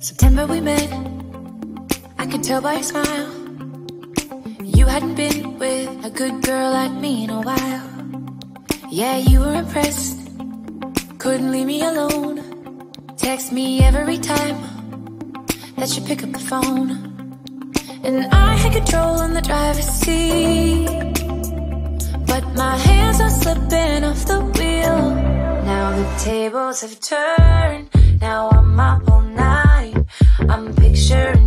September we met, I could tell by your smile. You hadn't been with a good girl like me in a while. Yeah, you were impressed, couldn't leave me alone. Text me every time that you pick up the phone. And I had control in the driver's seat, but my hands are slipping off the wheel. Now the tables have turned, now I'm up all night. I'm picturing